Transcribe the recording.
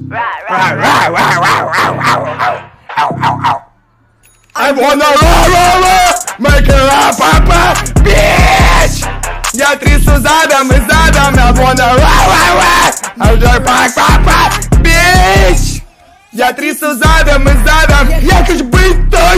I wanna make it up, bitch! Я трясу задом и задом, I wanna bitch! Я трясу задом и задом, я хочу быть той